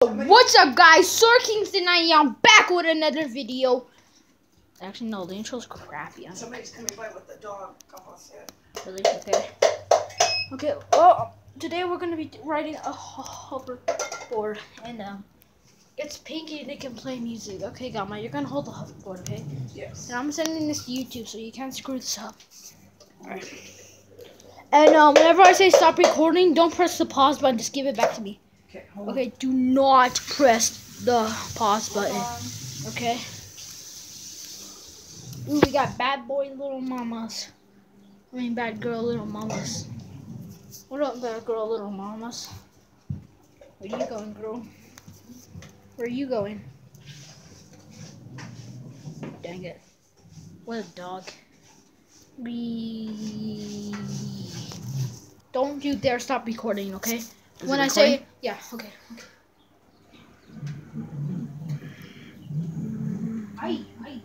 What's up, guys? Sir Kingston, I am back with another video. Actually, no, the intro's crappy. Somebody's coming by with the dog. Really? Okay. Okay. Well, today we're gonna be riding a hoverboard, and it's Pinky. They can play music. Okay, Gamma, you're gonna hold the hoverboard, okay? Yes. And I'm sending this to YouTube, so you can't screw this up. All right. And whenever I say stop recording, don't press the pause button. Just give it back to me. Okay, hold Okay, do not press the pause button. Okay. Ooh, we got bad boy little mamas. I mean, bad girl little mamas. What up, bad girl little mamas? Where you going, girl? Where are you going? Dang it. What a dog. Don't you dare stop recording, okay? When I say, yeah, okay. Aye.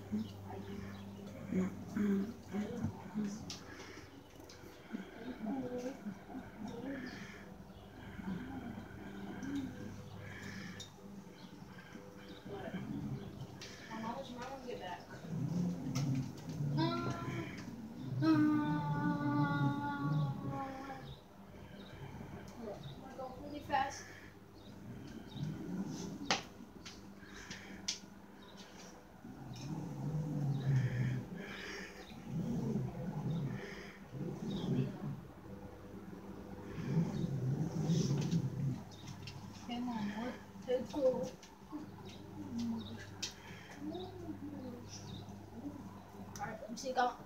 Fast. Come on, let's go. Alright, let me see. Go.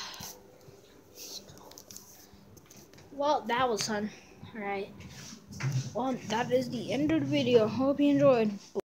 Well, that was fun. Alright. Well, that is the end of the video. Hope you enjoyed.